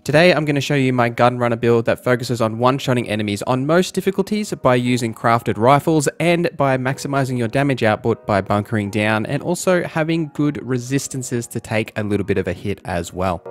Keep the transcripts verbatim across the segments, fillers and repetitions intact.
Today I'm going to show you my gun runner build that focuses on one-shotting enemies on most difficulties by using crafted rifles and by maximizing your damage output by bunkering down and also having good resistances to take a little bit of a hit as well.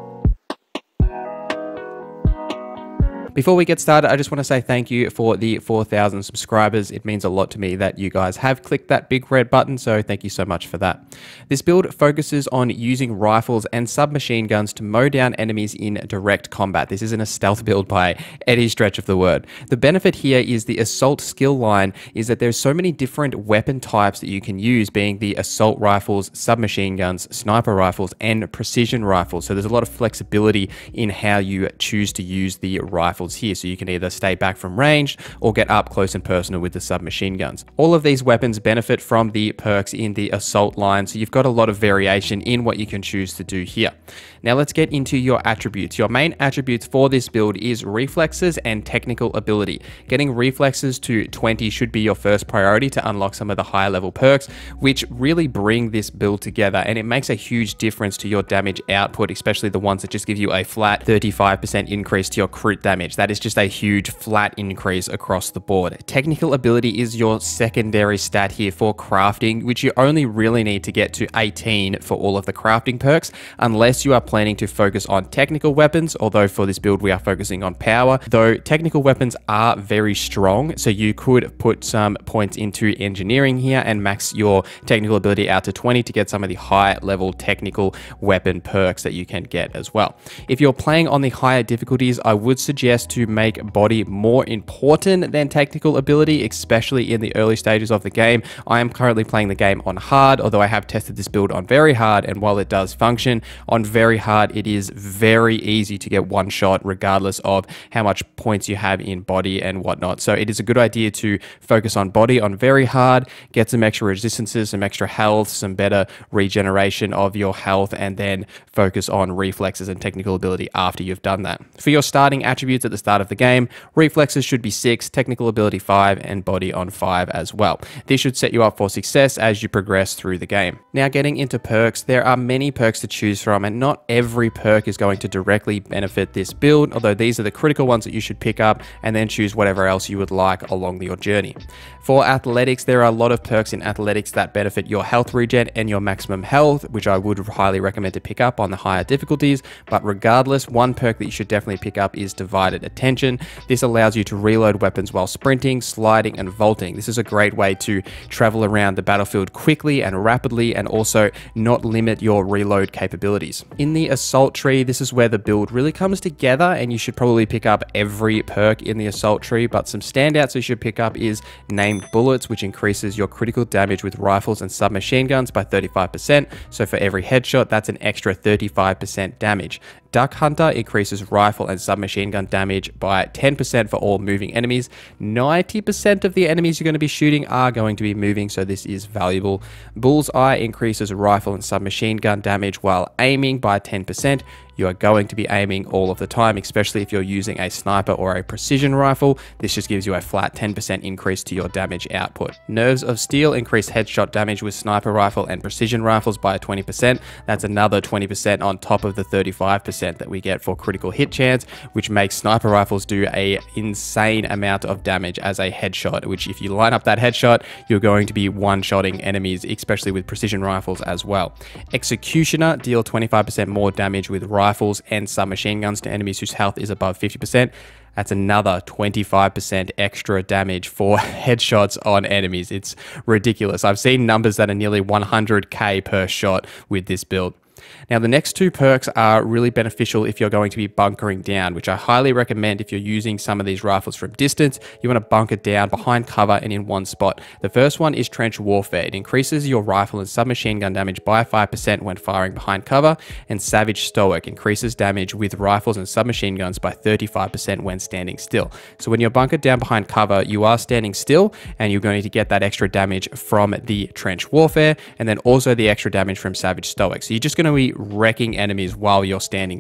Before we get started, I just want to say thank you for the four thousand subscribers. It means a lot to me that you guys have clicked that big red button, so thank you so much for that. This build focuses on using rifles and submachine guns to mow down enemies in direct combat. This isn't a stealth build by any stretch of the word. The benefit here is the assault skill line is that there's so many different weapon types that you can use, being the assault rifles, submachine guns, sniper rifles, and precision rifles. So there's a lot of flexibility in how you choose to use the rifles here, so you can either stay back from range or get up close and personal with the submachine guns. All of these weapons benefit from the perks in the assault line, so you've got a lot of variation in what you can choose to do here. Now let's get into your attributes. Your main attributes for this build is reflexes and technical ability. Getting reflexes to twenty should be your first priority to unlock some of the higher level perks, which really bring this build together, and it makes a huge difference to your damage output, especially the ones that just give you a flat thirty-five percent increase to your crit damage. That is just a huge flat increase across the board. Technical ability is your secondary stat here for crafting, which you only really need to get to eighteen for all of the crafting perks, unless you are planning to focus on technical weapons, although for this build we are focusing on power, though technical weapons are very strong, so you could put some points into engineering here and max your technical ability out to twenty to get some of the high level technical weapon perks that you can get as well. If you're playing on the higher difficulties, I would suggest to make body more important than technical ability, especially in the early stages of the game. I am currently playing the game on hard, although I have tested this build on very hard, and while it does function on very hard, it is very easy to get one shot regardless of how much points you have in body and whatnot. So it is a good idea to focus on body on very hard, get some extra resistances, some extra health, some better regeneration of your health, and then focus on reflexes and technical ability after you've done that. For your starting attributes at the start of the game, reflexes should be six, technical ability five, and body on five as well. This should set you up for success as you progress through the game. Now getting into perks, there are many perks to choose from, and not every perk is going to directly benefit this build, although these are the critical ones that you should pick up and then choose whatever else you would like along your journey. For athletics, there are a lot of perks in athletics that benefit your health regen and your maximum health, which I would highly recommend to pick up on the higher difficulties, but regardless, one perk that you should definitely pick up is divided attention. This allows you to reload weapons while sprinting, sliding, and vaulting. This is a great way to travel around the battlefield quickly and rapidly, and also not limit your reload capabilities. In the assault tree, this is where the build really comes together, and you should probably pick up every perk in the assault tree, but some standouts you should pick up is named bullets, which increases your critical damage with rifles and submachine guns by thirty-five percent. So for every headshot, that's an extra thirty-five percent damage. Duck Hunter increases rifle and submachine gun damage by ten percent for all moving enemies. ninety percent of the enemies you're going to be shooting are going to be moving, so this is valuable. Bullseye increases rifle and submachine gun damage while aiming by ten percent. You are going to be aiming all of the time, especially if you're using a sniper or a precision rifle. This just gives you a flat ten percent increase to your damage output. Nerves of Steel increase headshot damage with sniper rifle and precision rifles by twenty percent. That's another twenty percent on top of the thirty-five percent that we get for critical hit chance, which makes sniper rifles do a insane amount of damage as a headshot, which if you line up that headshot, you're going to be one-shotting enemies, especially with precision rifles as well. Executioner deal twenty-five percent more damage with rifles and submachine guns to enemies whose health is above fifty percent. That's another twenty-five percent extra damage for headshots on enemies. It's ridiculous. I've seen numbers that are nearly one hundred K per shot with this build. Now, the next two perks are really beneficial if you're going to be bunkering down, which I highly recommend if you're using some of these rifles from distance. You want to bunker down behind cover and in one spot. The first one is Trench Warfare. It increases your rifle and submachine gun damage by five percent when firing behind cover, and Savage Stoic increases damage with rifles and submachine guns by thirty-five percent when standing still. So when you're bunkered down behind cover, you are standing still, and you're going to get that extra damage from the Trench Warfare, and then also the extra damage from Savage Stoic. So you're just going to be wrecking enemies while you're standing there.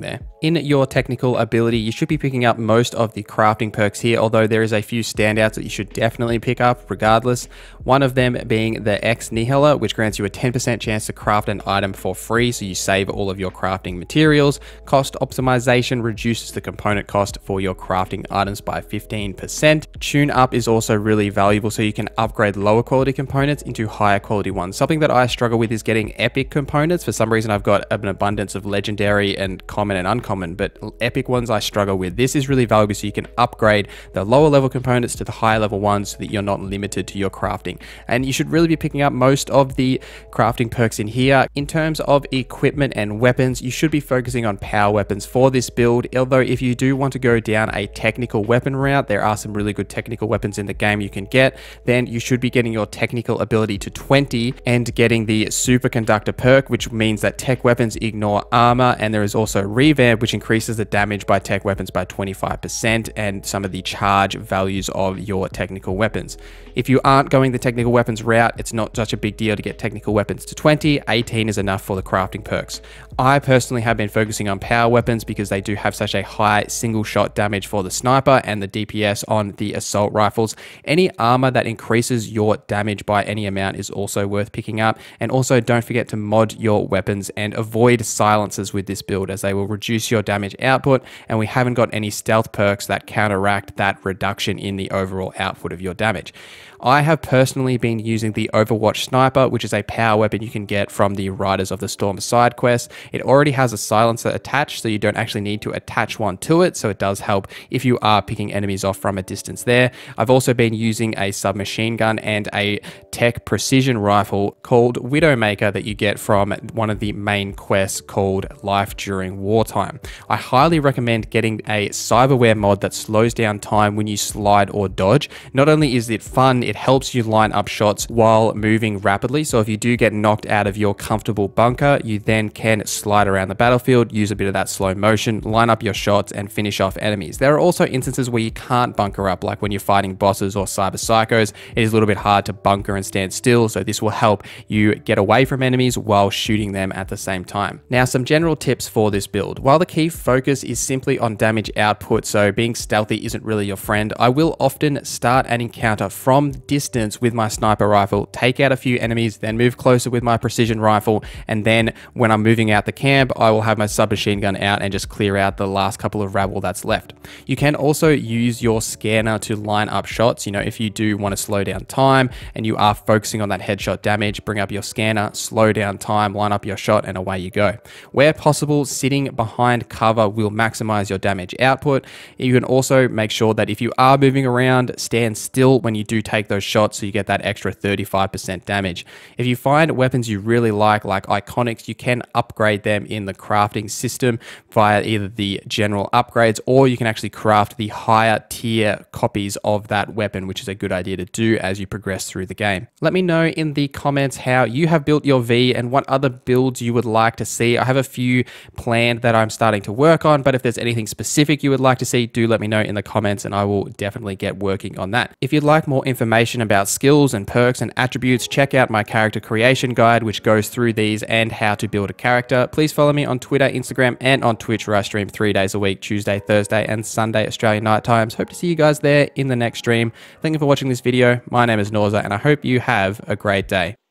In your technical ability, you should be picking up most of the crafting perks here, although there is a few standouts that you should definitely pick up regardless. One of them being the Ex Nihilo, which grants you a ten percent chance to craft an item for free, so you save all of your crafting materials. Cost optimization reduces the component cost for your crafting items by fifteen percent. Tune up is also really valuable, so you can upgrade lower quality components into higher quality ones. Something that I struggle with is getting epic components. For some reason, I've got an abundance of legendary and common and uncommon, but epic ones I struggle with. This is really valuable, so you can upgrade the lower level components to the higher level ones so that you're not limited to your crafting. And you should really be picking up most of the crafting perks in here. In terms of equipment and weapons, you should be focusing on power weapons for this build, although if you do want to go down a technical weapon route, there are some really good technical weapons in the game you can get. Then you should be getting your technical ability to twenty and getting the superconductor perk, which means that tech weapons ignore armor, and there is also revamp, which increases the damage by tech weapons by twenty-five percent and some of the charge values of your technical weapons. If you aren't going the technical weapons route, it's not such a big deal to get technical weapons to twenty. eighteen is enough for the crafting perks. I personally have been focusing on power weapons because they do have such a high single shot damage for the sniper and the D P S on the assault rifles. Any armor that increases your damage by any amount is also worth picking up. And also don't forget to mod your weapons and avoid silencers with this build, as they will reduce your damage output, and we haven't got any stealth perks that counteract that reduction in the overall output of your damage. I have personally been using the Overwatch Sniper, which is a power weapon you can get from the Riders of the Storm side quest. It already has a silencer attached, so you don't actually need to attach one to it, so it does help if you are picking enemies off from a distance there. I've also been using a submachine gun and a tech precision rifle called Widowmaker that you get from one of the main quests called Life During Wartime. I highly recommend getting a cyberware mod that slows down time when you slide or dodge. Not only is it fun, it helps you line up shots while moving rapidly. So if you do get knocked out of your comfortable bunker, you then can slide around the battlefield, use a bit of that slow motion, line up your shots and finish off enemies. There are also instances where you can't bunker up, like when you're fighting bosses or cyber psychos. It is a little bit hard to bunker and stand still, so this will help you get away from enemies while shooting them at the same time. Now, some general tips for this build. While the key focus is simply on damage output, so being stealthy isn't really your friend, I will often start an encounter from distance with my sniper rifle, take out a few enemies, then move closer with my precision rifle, and then when I'm moving out the camp, I will have my submachine gun out and just clear out the last couple of rabble that's left. You can also use your scanner to line up shots. You know, if you do want to slow down time and you are focusing on that headshot damage, bring up your scanner, slow down time, line up your shot, and away you go. Where possible, sitting behind cover will maximize your damage output. You can also make sure that if you are moving around, stand still when you do take those shots so you get that extra thirty-five percent damage. If you find weapons you really like, like iconics, you can upgrade them in the crafting system via either the general upgrades, or you can actually craft the higher tier copies of that weapon, which is a good idea to do as you progress through the game. Let me know in the comments how you have built your V and what other builds you would like to see. I have a few planned that I'm starting to work on, but if there's anything specific you would like to see, do let me know in the comments and I will definitely get working on that. If you'd like more information about skills and perks and attributes, check out my character creation guide, which goes through these and how to build a character. Please follow me on Twitter, Instagram, and on Twitch, where I stream three days a week, Tuesday, Thursday, and Sunday Australian night times. Hope to see you guys there in the next stream. Thank you for watching this video. My name is Norza, and I hope you have a great day.